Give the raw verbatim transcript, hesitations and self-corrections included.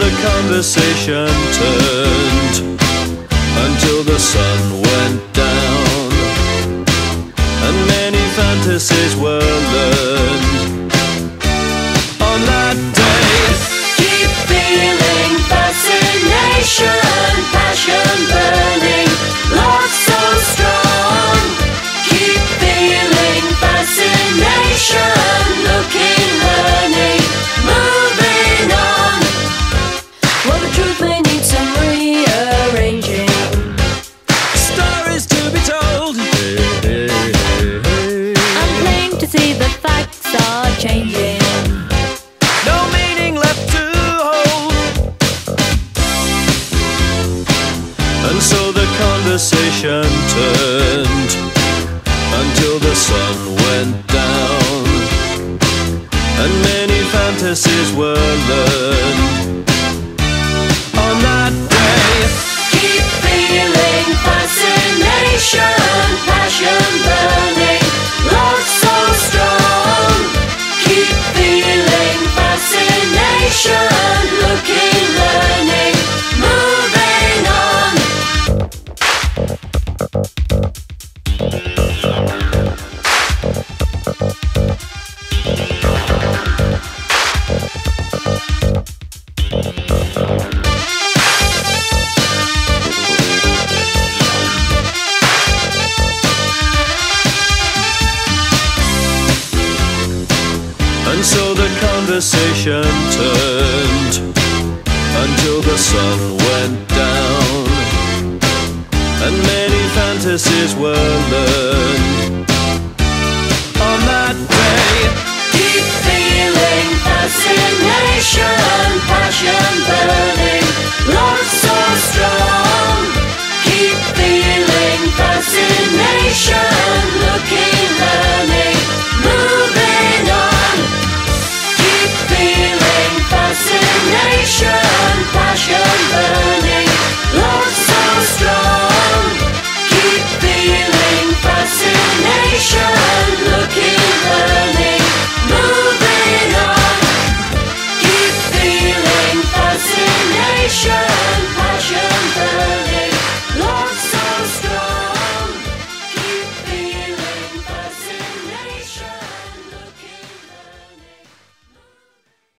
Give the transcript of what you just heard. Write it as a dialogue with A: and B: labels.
A: the conversation turned until the sun went down, and many fantasies were learned on that day.
B: Keep feeling fascination, passion burning, love so strong. Keep feeling fascination, looking, learning, moving on. Well, the truth may need some rearranging,
A: Stories to be told. Hey, hey, hey, hey.
B: I'm plain to see the facts are changing.
A: No meaning left to hold. And so the conversation turned until the sun went down, and many fantasies were learned on that day.
B: Keep feeling fascination, passion burning, love so strong. Keep feeling fascination, looking, learning, moving on.
A: And so the conversation turned until the sun went down, and many fantasies were learned on that day.
B: Keep feeling fascination, passion burning.